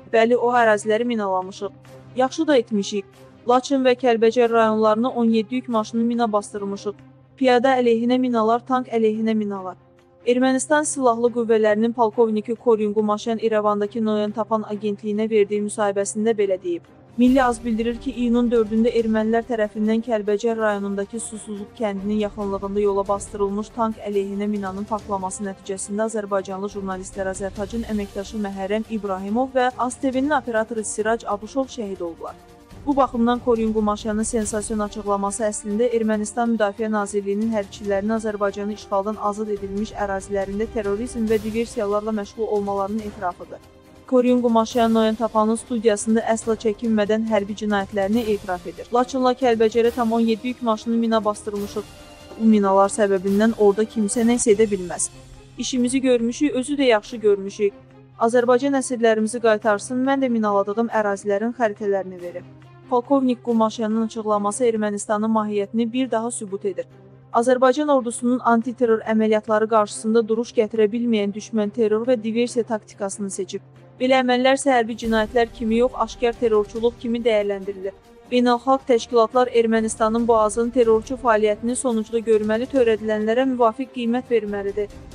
Bəli, o əraziləri minalamışıq. Yaxşı da etmişik. Laçın və Kəlbəcər rayonlarına 17 yük maşını mina bastırmışıq. Piyada əleyhinə minalar, tank əleyhinə minalar. Ermənistan Silahlı Qüvvələrinin polkovniki Koryin Qumaşyan İrəvandakı Noyan Tapan agentliyinə verdiyi müsahibəsində belə deyib. Milli Az bildirir ki, iyunun 4-də ermənilər tərəfindən Kəlbəcər rayonundakı Susuzluq kəndinin yaxınlığında yola bastırılmış tank əleyhinə minanın partlaması nəticəsində Azərbaycanlı jurnalistlər Azərtacın əməkdaşı Məhərrəm İbrahimov və AzTV-nin operatoru Sirac Abuşov şəhid oldular. Bu baxımdan Koryin Qumaşyanın sensasiyon açıqlaması əslində Ermənistan Müdafiə Nazirliyinin hərbçilərinin Azərbaycanı işğaldan azad edilmiş ərazilərində terrorizm və diversiyalarla məşğul olmalarının etirafıdır. Koryin Qumaşyan Noyan Tapanın studiyasında əsla çəkinmədən hərbi cinayətlərini etiraf edir. Laçınla Kəlbəcərə tam 17 yük maşını mina bastırmışıq. Bu minalar səbəbindən orada kimsə nəsə edə bilməz. İşimizi görmüşük, özü də yaxşı görmüşük. Azərbaycan əsirlərimizi qaytarsın, mən də minaladığım ərazilərin xəritələrini verim. Polkovnik Qumaşyanın açıqlaması Ermənistanın mahiyyətini bir daha sübut edir. Azərbaycan ordusunun antiterror əməliyyatları qarşısında duruş gətirə bilməyən düşmən terror və diversiya taktikasını seçib. Belə əməllərsə hərbi cinayətlər kimi yox, aşkar terrorçuluq kimi dəyərləndirilir. Beynəlxalq təşkilatlar Ermənistanın boğazının terrorçu fəaliyyətini sonucda görməli, törədilənlərə müvafiq qiymət verməlidir.